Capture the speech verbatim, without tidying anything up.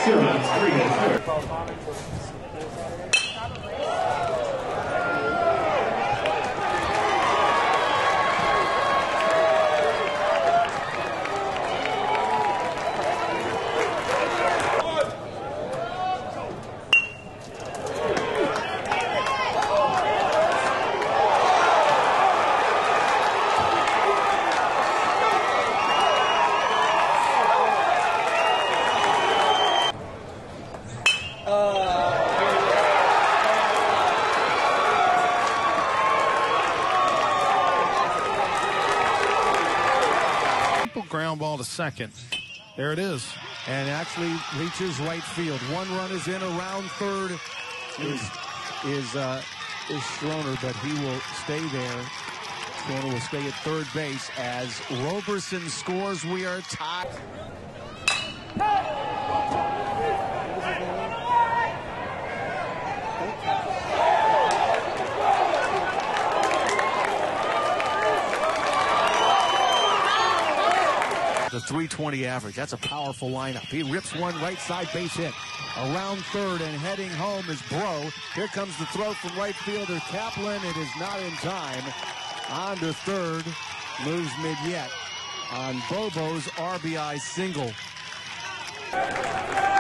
Series three and two. Ground ball to second. There it is. And actually reaches right field. One run is in around third. Is is uh, is Schroner, but he will stay there. Schroner will stay at third base as Roberson scores. We are tied. The three twenty average. That's a powerful lineup. He rips one right side base hit. Around third and heading home is Bro. Here comes the throw from right fielder Kaplan. It is not in time. On to third. Moves mid-yet on Bobo's R B I single.